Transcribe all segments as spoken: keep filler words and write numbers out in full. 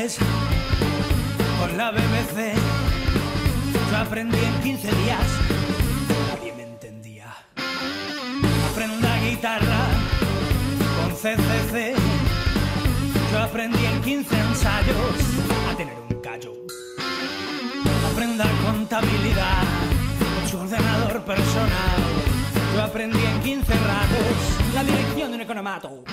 inglés con la B B C. Yo aprendí en quince días, nadie me entendía. Aprendí la guitarra con C C C. Yo aprendí en quince ensayos a tener un callo. Aprenda contabilidad con su ordenador personal. Yo aprendí en quince ratos la dirección de un economato.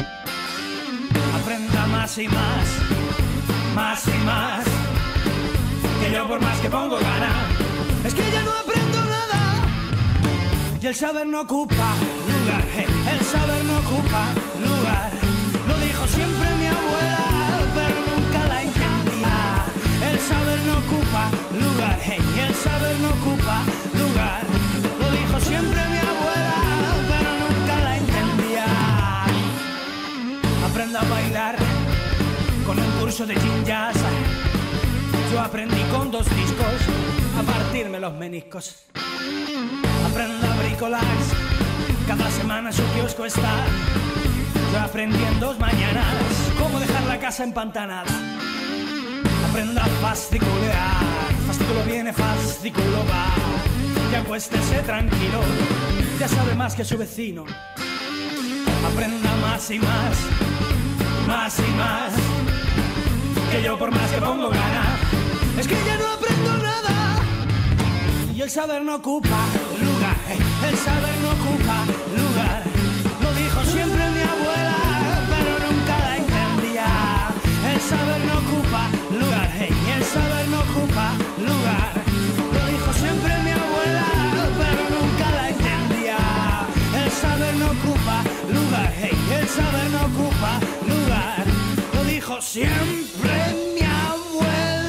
Aprenda más y más, más y más, que yo por más que pongo gana, es que ya no aprendo nada. Y el saber no ocupa lugar, eh, el saber no ocupa lugar. Lo dijo siempre mi abuela, pero nunca la entendía. El saber no ocupa lugar, eh, y el saber no ocupa lugar. Lo dijo siempre mi abuela, pero nunca la entendía. Aprenda a bailar con un curso de gin jazz. Yo aprendí con dos discos a partirme los meniscos. Aprenda a bricolar, cada semana su kiosco está. Yo aprendí en dos mañanas cómo dejar la casa empantanada. Aprenda a fascicular, fascículo viene, fascículo va. Y acuéstese tranquilo, ya sabe más que su vecino. Aprenda más y más, más y más, que yo por más que pongo gana, es que ya no aprendo nada. Y el saber no ocupa lugar, el saber no ocupa lugar. Lo dijo siempre mi abuela, pero nunca la entendía. El saber no ocupa lugar, y el saber no ocupa lugar. Lo dijo siempre mi abuela, pero nunca la entendía. El saber no ocupa lugar, y el saber no ocupa lugar. Lo dijo siempre mi abuela.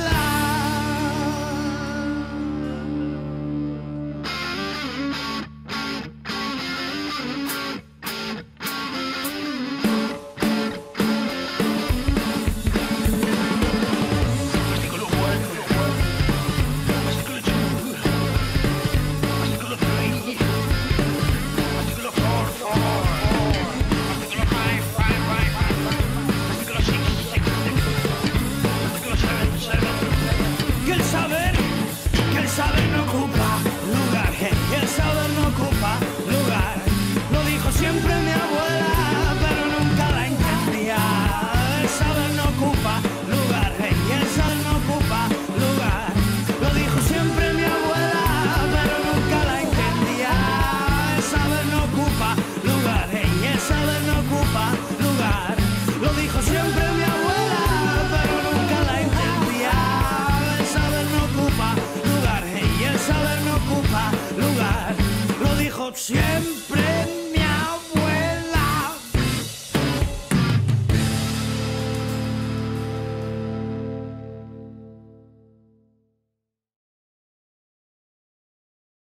Que el saber, que el saber no ocupa lugar, que el saber no ocupa lugar. Lo dijo siempre mi abuela, pero nunca la entendía. El saber no ocupa lugar, y el saber no ocupa lugar. Lo dijo siempre mi abuela, pero nunca la entendía. El saber no ocupa lugar, y el saber no ocupa lugar. Lo dijo siempre mi abuela, pero nunca la entendía. El saber no ocupa lugar, y el saber no ocupa lugar. Lo dijo siempre.